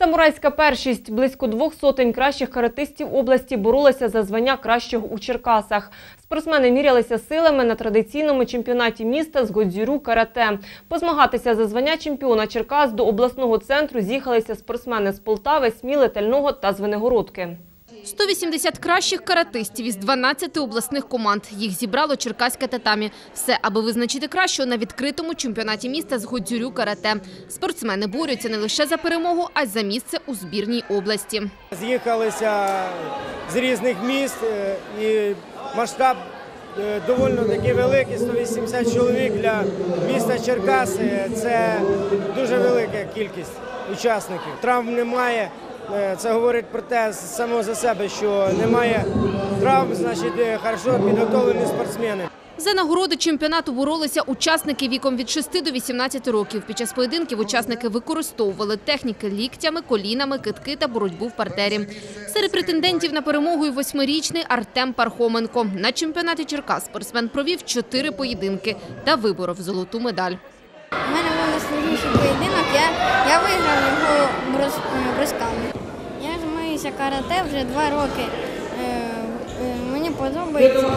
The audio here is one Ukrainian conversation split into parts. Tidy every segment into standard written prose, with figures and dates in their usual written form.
Самурайська першість. Близько 200 кращих каратистів області боролися за звання кращого у Черкасах. Спортсмени мірялися силами на традиційному чемпіонаті міста з годзюрю карате. Позмагатися за звання чемпіона Черкас до обласного центру з'їхалися спортсмени з Полтави, Сміли, Тального та Звенигородки. 180 кращих каратистів із 12 обласних команд. Їх зібрало черкаське татамі. Все, аби визначити кращого на відкритому чемпіонаті міста з годзюрю карате. Спортсмени борються не лише за перемогу, а й за місце у збірній області. З'їхалися з різних міст і масштаб доволі таки великий – 180 чоловік для міста Черкаси. Це дуже велика кількість учасників. Травм немає. Це говорить про те само за себе, що немає травм, значить, хорошо підготовлені спортсмени. За нагороди чемпіонату боролися учасники віком від 6 до 18 років. Під час поєдинків учасники використовували техніки ліктями, колінами, кидки та боротьбу в партері. Серед претендентів на перемогу і 8-річний Артем Пархоменко. На чемпіонаті Черкас спортсмен провів 4 поєдинки та виборов золоту медаль. У мене був найскладніший поєдинок, я виграв його бросками. Я займаюся карате вже 2 роки. Мені подобається,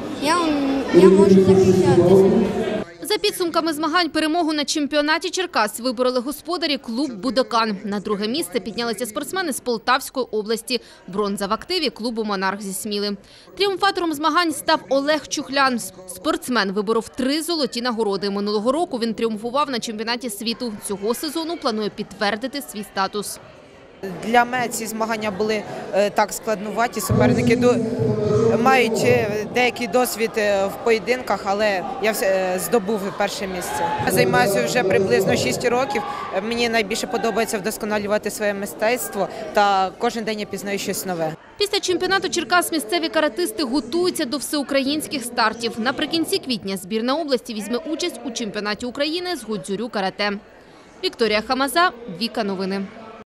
я можу захищатися. За підсумками змагань перемогу на чемпіонаті Черкас вибороли господарі клуб «Будокан». На друге місце піднялися спортсмени з Полтавської області. Бронза в активі клубу «Монарх» зі Сміли. Тріумфатором змагань став Олег Чухлян. Спортсмен виборов 3 золоті нагороди. Минулого року він тріумфував на чемпіонаті світу. Цього сезону планує підтвердити свій статус. Для мене ці змагання були так складнуваті. Суперники мають деякий досвід в поєдинках, але я здобув перше місце. Я займаюся вже приблизно 6 років. Мені найбільше подобається вдосконалювати своє мистецтво та кожен день я пізнаю щось нове. Після чемпіонату Черкас місцеві каратисти готуються до всеукраїнських стартів. Наприкінці квітня збірна області візьме участь у чемпіонаті України з годзюрю карате. Вікторія Хамаза, Віка Новини.